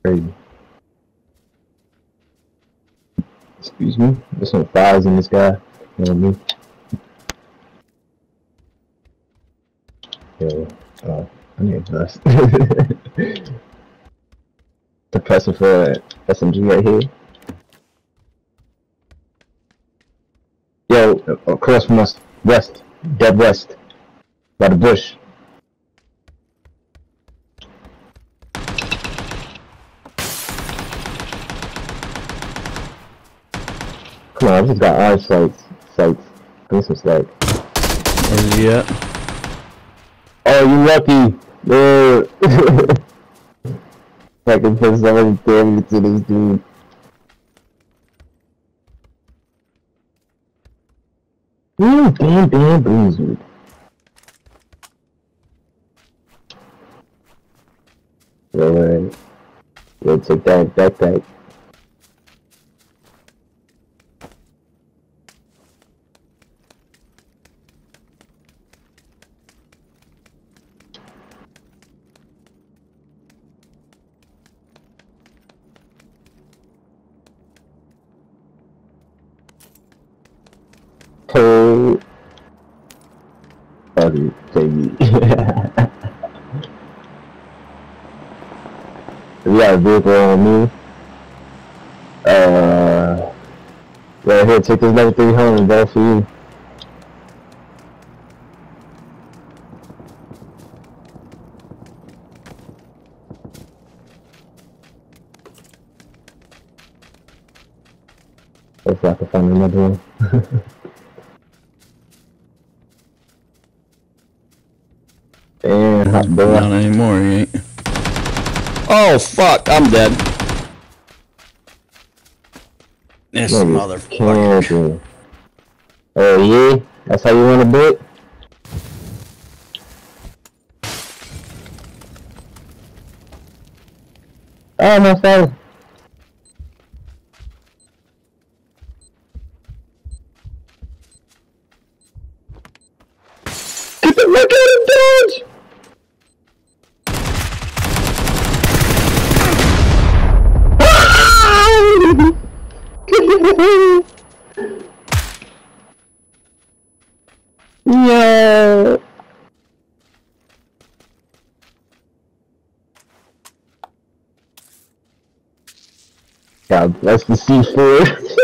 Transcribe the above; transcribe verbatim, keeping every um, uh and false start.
Crazy. Excuse me. There's some flies in this guy. You know me. Yo, uh, I need to bust. Suppressor for S M G right here. Yo, across from us, west, dead west, by the bush. Come on, I just got eye sights. Sights. Give me some slack. Where's he at? Oh, you lucky! Yeah. I can put somebody damage to this dude. Ooh, damn, damn, bamboozled. Alright. We'll take that backpack. Oh, sorry, baby. We got a vehicle on me. Uh, right here, take this level three hundred, bro, for you. Hopefully I can find another one. Damn, hot boy. Not anymore, he ain't. Oh, fuck, I'm dead. This Nigga, motherfucker. camping. Oh, yeah? That's how you want to do it? Oh, my father. Get the look at him, dodge! Yeah. God bless the C four.